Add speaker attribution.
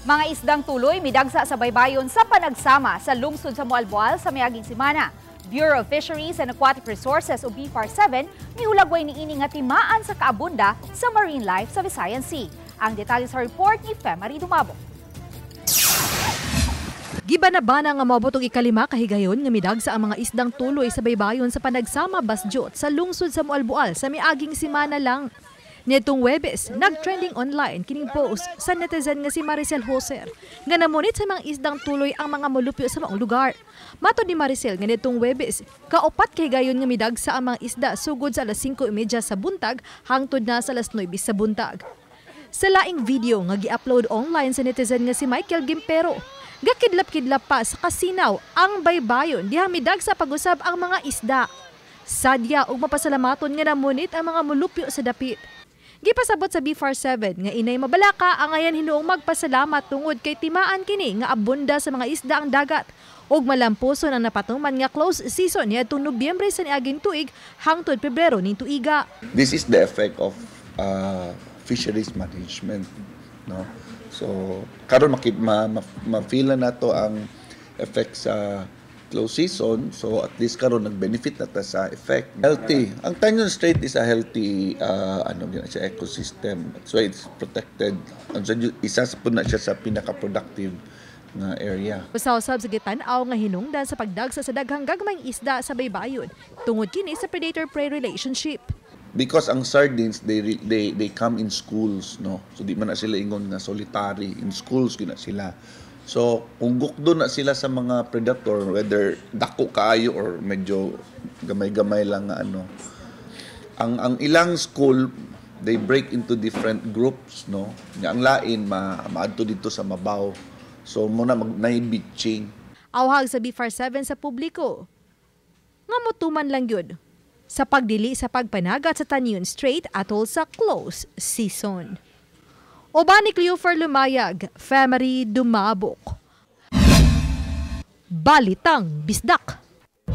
Speaker 1: Mga isdang tuloy midagsa sa baybayon sa panagsama sa lungsod sa Moalboal sa miaging semana. Bureau of Fisheries and Aquatic Resources o BFAR-7 miulagway niini nga timaan sa kaabunda sa marine life sa Visayan Sea. Ang detalye sa report ni Femari Dumabo.
Speaker 2: Gibanabana nga mabutong ikalima kahigayon nga midagsa ang mga isdang tuloy sa baybayon sa panagsama Basjot sa lungsod sa Moalboal sa miaging semana lang. Nitong Webes, nag-trending online kining post sa netizen nga si Maricel Joser nga namunit sa mga isdang tuloy ang mga molupyo sa maong lugar. Matod ni Maricel nga nitong Webes, kaupat kay gayon nga midagsa ang mga isda sugod sa alas 5:30 sa buntag hangtod na sa alas 9 sa buntag. Sa laing video nga gi-upload online sa netizen nga si Michael Gimpero, gakidlap-kidlap pa sa kasinaw ang baybayon diha midagsa pag-usab ang mga isda. Sadya og mapasalamaton nga namunit ang mga molupyo sa dapit. Gipasabot sa BFAR-7 nga inay mabalaka ang ayan hinuong magpasalamat tungod kay timaan kini nga abunda sa mga isda ang dagat ug malampuson ang napatuman nga close season niadtong Nobyembre sa niaging tuig hangtod Pebrero ning tuiga.
Speaker 3: This is the effect of fisheries management, no? So karon ma-feel na nato ang effect sa close season, so at least karon nag-benefit na ta sa effect. Healthy. Ang Tanyon Strait is a healthy siya ecosystem. So it's protected. Isa po na siya sa pinaka-productive na area.
Speaker 2: Usab sa gitan-aw nga hinungdan sa pagdagsa sa daghang gagmayng isda sa baybayon tungod kini sa predator-prey relationship.
Speaker 3: Because ang sardines they come in schools, no. So di man na sila ingon nga solitary, in schools gina sila. So, kung gukdo na sila sa mga predator, whether dako kaayo or medyo gamay-gamay lang nga ang ilang school, they break into different groups, no? Ang lain, maadto dito sa mabaw. So, muna mag-beaching.
Speaker 2: Awhag sa BFAR-7 sa publiko, nga motuman lang yun sa pagdili sa pagpanagat sa Tanyon Strait atol sa close season. Oban ni Cleofer Lumayag, Femari Dumabok. Balitang Bisdak.